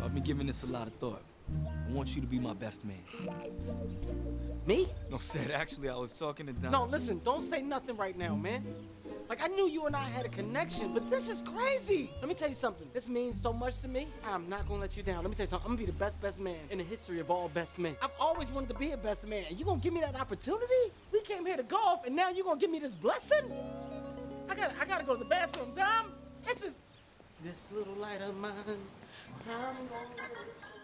I've been giving this a lot of thought. I want you to be my best man. Me? No, said actually, I was talking to Dom. No, listen, don't say nothing right now, man. Like, I knew you and I had a connection, but this is crazy. Let me tell you something. This means so much to me. I'm not gonna let you down. Let me tell you something. I'm gonna be the best man in the history of all best men. I've always wanted to be a best man. You gonna give me that opportunity? We came here to golf, and now you gonna give me this blessing? I gotta go to the bathroom, Dom. This little light of mine. I'm gonna